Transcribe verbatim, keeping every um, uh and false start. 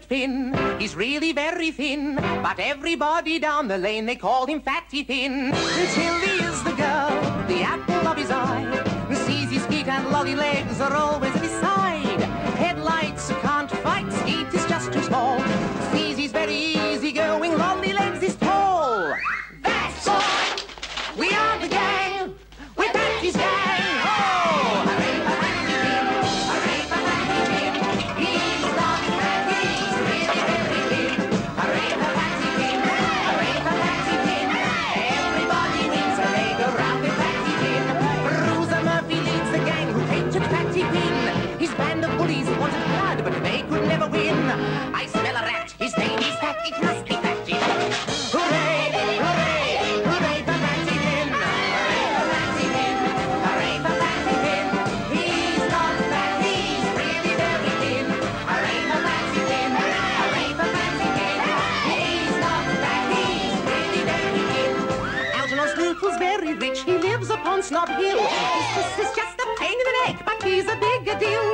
Finn. He's really very thin, but everybody down the lane, they call him Fatty Finn. Tilly is the girl, the apple of his eye. Sees his feet and lolly legs are always at his side. Headlights can't fight, Skeet is just too small. Sees he's very easy going, lolly legs is tall. That's all, we are the gang, we're Fatty's gang. Oh, hooray for Fatty Finn, hooray for Fatty Finn. He's not fat, he's really very thin. Hooray for Fatty Finn, hooray for Fatty Finn. Everybody wins when they go round with Fatty Finn. Bruiser Murphy leads the gang who hated Fatty Finn. His band of bullies wanted blood, but they could never win. I smell a rat, his name is Fat, it must be Fatty. Hooray, hooray, hooray for Fatty Finn. Hooray for Fatty Finn, hooray for Fatty Finn. He's not fat, he's really very thin. Hooray for Fatty Finn, hooray for Fatty Finn. He's not fat, he's really very thin. Algernon Snootle's very rich, he lives upon Snob Hill. His sister's just a pain in the neck, but he's a bigger deal.